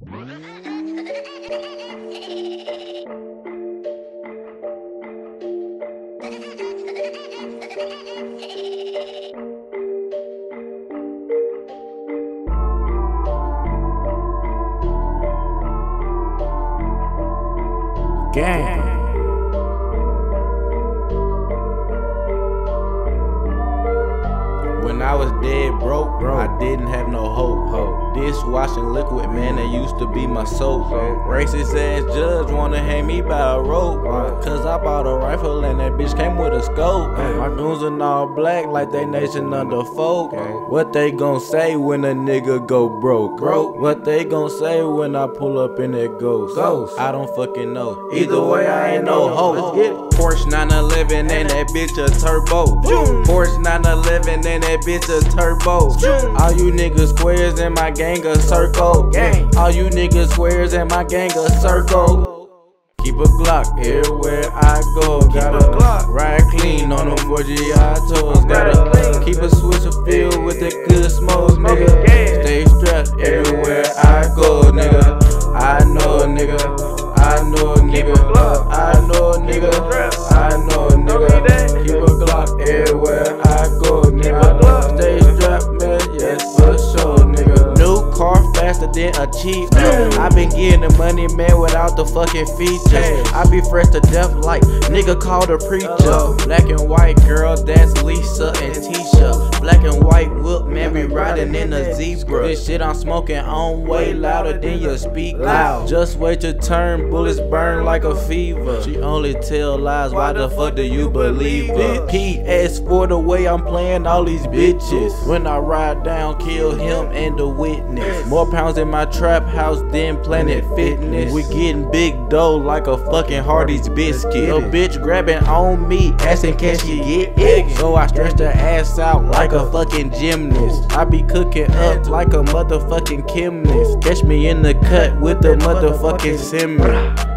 Gang. When I was dead broke, I didn't have no hope. Dishwashing liquid, man, that used to be my soap. Racist ass judge wanna hang me by a rope. Cause I bought a rifle and that bitch came with a scope. My goons are all black like they nation under folk. What they gon' say when a nigga go broke? What they gon' say when I pull up in that ghost? I don't fucking know. Either way, I ain't no hoe. Let's get it. Porsche 911 and that bitch a turbo. Porsche 911 and that bitch a turbo. All you niggas squares in my gang a circle. All you niggas squares in my gang a circle. Keep a Glock everywhere I go. Gotta ride clean on them 4GI toes. Gotta keep a switcher filled with that good smoke, nigga. Stay strapped everywhere I go, nigga. I know a nigga. I know a nigga. I know a nigga. I know a nigga. Keep a Glock everywhere I go, nigga. Stay strapped, man. Yes, for sure, nigga. New car faster than a cheap. I been getting the money, man, without the fucking features. I be fresh to death like nigga called a preacher. Black and white girl, that's Lisa and Tisha. Black and white whip, man, be riding in a zebra. This shit I'm smoking on way louder than your speaker. Just wait your turn, bullets burn like a fever. She only tell lies, why the fuck do you believe her? PS for the way I'm playing all these bitches. When I ride down, kill him and the witness. More pounds in my trap house than Planet Fitness. We getting big dough like a fucking Hardee's biscuit. A bitch grabbing on me, asking can she get it? So I stretch her ass out like a fucking gymnast. I be cooking up like a motherfucking chemist. Catch me in the cut with the motherfucking Simmons.